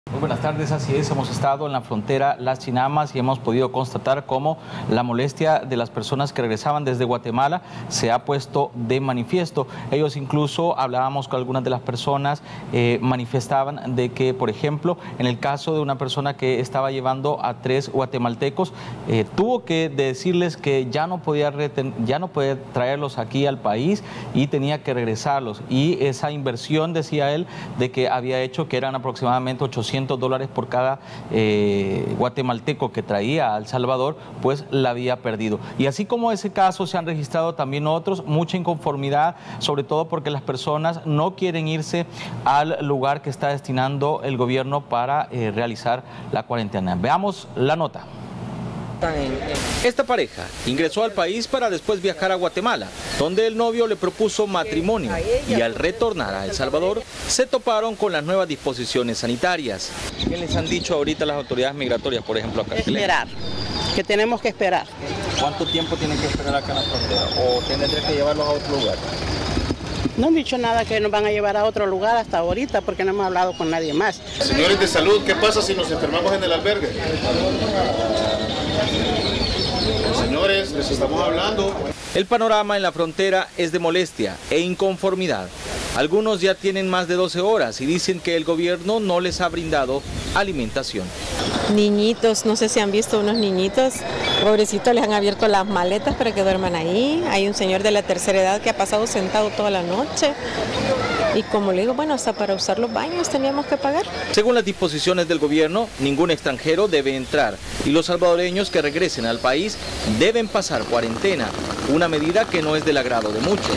Muy buenas tardes, así es, hemos estado en la frontera Las Chinamas y hemos podido constatar cómo la molestia de las personas que regresaban desde Guatemala se ha puesto de manifiesto. Ellos incluso, hablábamos con algunas de las personas, manifestaban de que, por ejemplo, en el caso de una persona que estaba llevando a 3 guatemaltecos, tuvo que decirles que ya no podía traerlos aquí al país y tenía que regresarlos. Y esa inversión, decía él, de que había hecho que eran aproximadamente $800 por cada guatemalteco que traía a El Salvador, pues la había perdido. Y así como ese caso se han registrado también otros, mucha inconformidad, sobre todo porque las personas no quieren irse al lugar que está destinando el gobierno para realizar la cuarentena. Veamos la nota. Esta pareja ingresó al país para después viajar a Guatemala, donde el novio le propuso matrimonio y al retornar a El Salvador se toparon con las nuevas disposiciones sanitarias. ¿Qué les han dicho ahorita las autoridades migratorias, por ejemplo, acá? Esperar, que tenemos que esperar. ¿Cuánto tiempo tienen que esperar acá en la frontera? ¿O tendré que llevarlos a otro lugar? No han dicho nada que nos van a llevar a otro lugar hasta ahorita porque no hemos hablado con nadie más. Señores de salud, ¿qué pasa si nos enfermamos en el albergue? Señores, les estamos hablando. El panorama en la frontera es de molestia e inconformidad. Algunos ya tienen más de 12 horas y dicen que el gobierno no les ha brindado alimentación. Niñitos, no sé si han visto unos niñitos, pobrecitos, les han abierto las maletas para que duerman ahí. Hay un señor de la tercera edad que ha pasado sentado toda la noche. Y como le digo, bueno, hasta para usar los baños teníamos que pagar. Según las disposiciones del gobierno, ningún extranjero debe entrar y los salvadoreños que regresen al país deben pasar cuarentena, una medida que no es del agrado de muchos.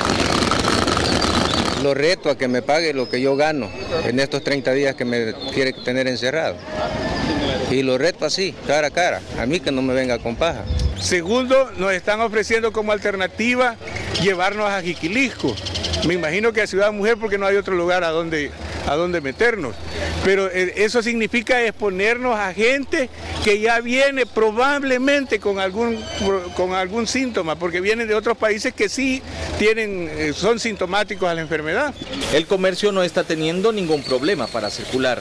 Lo reto a que me pague lo que yo gano en estos 30 días que me quiere tener encerrado. Y lo reto así, cara a cara, a mí que no me venga con paja. Segundo, nos están ofreciendo como alternativa llevarnos a Jiquilisco. Me imagino que a Ciudad Mujer porque no hay otro lugar a donde meternos. Pero eso significa exponernos a gente que ya viene probablemente con algún síntoma, porque vienen de otros países que sí son sintomáticos a la enfermedad. El comercio no está teniendo ningún problema para circular.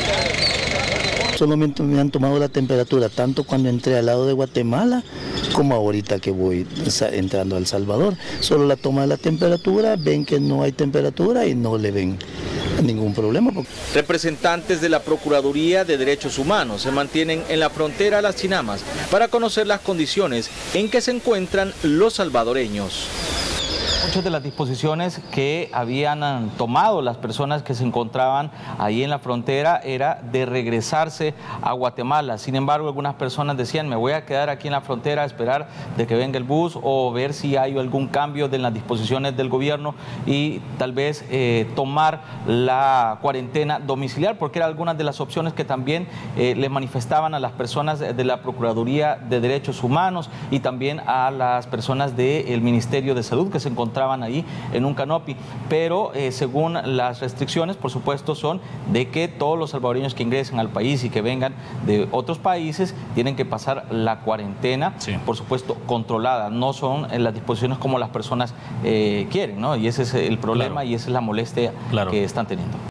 Solamente me han tomado la temperatura, tanto cuando entré al lado de Guatemala como ahorita que voy entrando a El Salvador. Solo la toma de la temperatura, ven que no hay temperatura y no le ven ningún problema. Representantes de la Procuraduría de Derechos Humanos se mantienen en la frontera Las Chinamas para conocer las condiciones en que se encuentran los salvadoreños. Muchas de las disposiciones que habían tomado las personas que se encontraban ahí en la frontera era de regresarse a Guatemala. Sin embargo, algunas personas decían, me voy a quedar aquí en la frontera a esperar de que venga el bus o ver si hay algún cambio de las disposiciones del gobierno y tal vez tomar la cuarentena domiciliar, porque eran algunas de las opciones que también le manifestaban a las personas de la Procuraduría de Derechos Humanos y también a las personas del Ministerio de Salud que se encontraban ahí en un canopy, pero según las restricciones, por supuesto, son de que todos los salvadoreños que ingresen al país y que vengan de otros países tienen que pasar la cuarentena, sí, por supuesto, controlada. No son las disposiciones como las personas quieren, ¿no? Y ese es el problema, claro, y esa es la molestia, claro, que están teniendo.